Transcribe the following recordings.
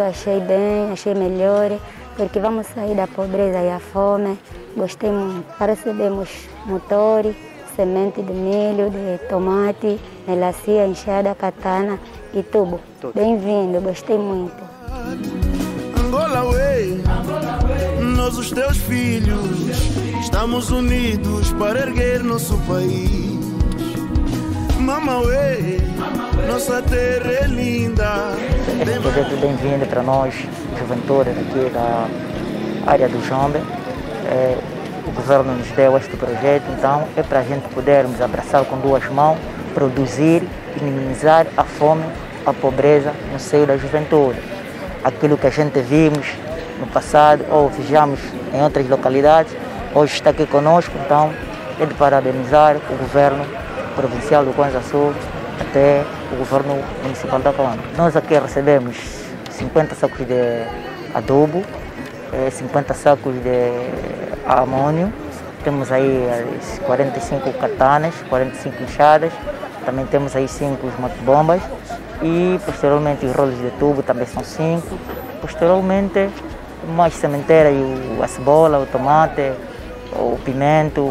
achei bem, achei melhor, porque vamos sair da pobreza e a fome. Gostei muito. Recebemos motor, semente de milho, de tomate, melancia, enxada, katana e tubo. Bem-vindo, gostei muito. Angola, ué, nós os teus filhos, estamos unidos para erguer nosso país. Mama, ué, nossa terra é linda. Este projeto é bem-vindo para nós, juventude aqui da área do Jombe. O governo nos deu este projeto, então é para a gente podermos abraçar com duas mãos, produzir e minimizar a fome, a pobreza no seio da juventude. Aquilo que a gente vimos no passado ou vejamos em outras localidades, hoje está aqui conosco, então é de parabenizar o governo provincial do Kwanza Sul até o governo municipal da Conda. Nós aqui recebemos 50 sacos de adubo, 50 sacos de amônio, temos aí 45 katanas, 45 enxadas, também temos aí 5 motobombas e posteriormente os rolos de tubo também são 5. Posteriormente mais sementeira e a cebola, o tomate, o pimento,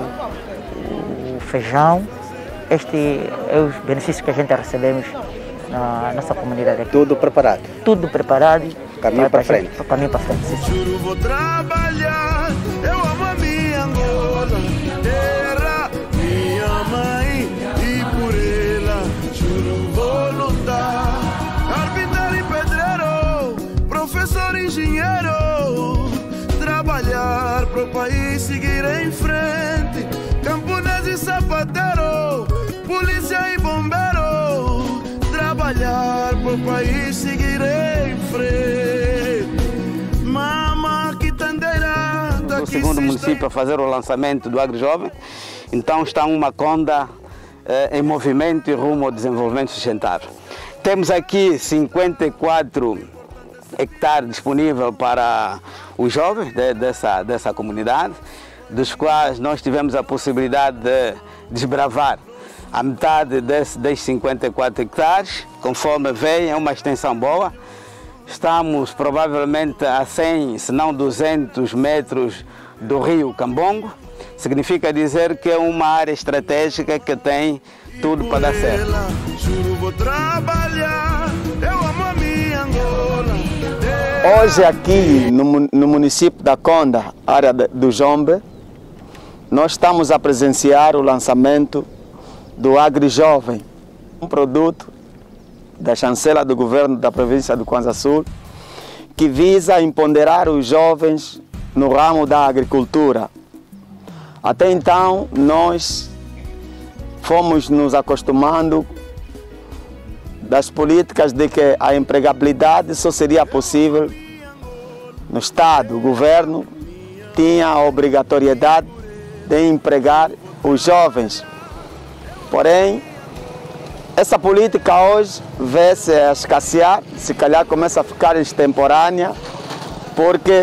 o feijão. Este é os benefícios que a gente recebemos na nossa comunidade aqui. Tudo preparado? Tudo preparado. Caminho para frente? Caminho para frente, sim. Juro vou trabalhar, eu amo a minha Angola, terra, minha mãe, e por ela juro vou lutar. Carpinteiro e pedreiro, professor e engenheiro, trabalhar para o país seguir em frente. Camponês e sapateiro, polícia e bombeiro, trabalhar para o país seguir em frente. Mama, quitandeira, O segundo município a fazer o lançamento do AgriJovem, então está uma Conda em movimento e rumo ao desenvolvimento sustentável. Temos aqui 54 hectares disponíveis para os jovens dessa comunidade, dos quais nós tivemos a possibilidade de desbravar a metade desses 54 hectares, conforme vem, é uma extensão boa. Estamos provavelmente a 100, se não 200 metros do rio Cambongo. Significa dizer que é uma área estratégica que tem tudo para dar certo. Juro vou trabalhar, eu amo a minha Angola. Hoje aqui no município da Conda, área do Jombe, nós estamos a presenciar o lançamento do AgriJovem, um produto da chancela do governo da província do Kwanza Sul, que visa empoderar os jovens no ramo da agricultura. Até então, nós fomos nos acostumando das políticas de que a empregabilidade só seria possível no Estado. O governo tinha a obrigatoriedade de empregar os jovens. Porém, essa política hoje vê-se a escassear, se calhar começa a ficar extemporânea, porque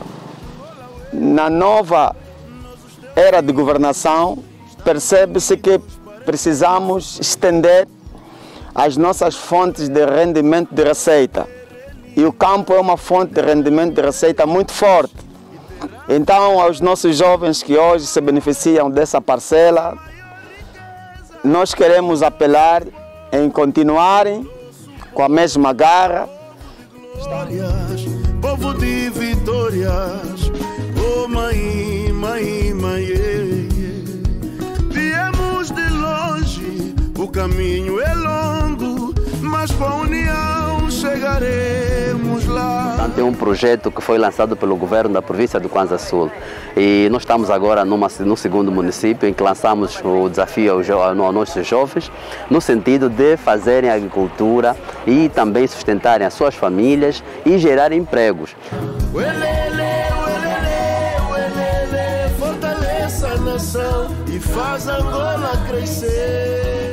na nova era de governação percebe-se que precisamos estender as nossas fontes de rendimento de receita. E o campo é uma fonte de rendimento de receita muito forte. Então, aos nossos jovens que hoje se beneficiam dessa parcela, nós queremos apelar em continuarem com a mesma garra. Histórias, povo de vitórias, oh mãe, mãe, mãe, viemos de longe, o caminho é longo, mas com a união chegaremos lá. Portanto, é um projeto que foi lançado pelo governo da província do Kwanza Sul. E nós estamos agora no segundo município em que lançamos o desafio aos nossos jovens, no sentido de fazerem agricultura e também sustentarem as suas famílias e gerar empregos. Fortaleça a nação e faz Angola crescer.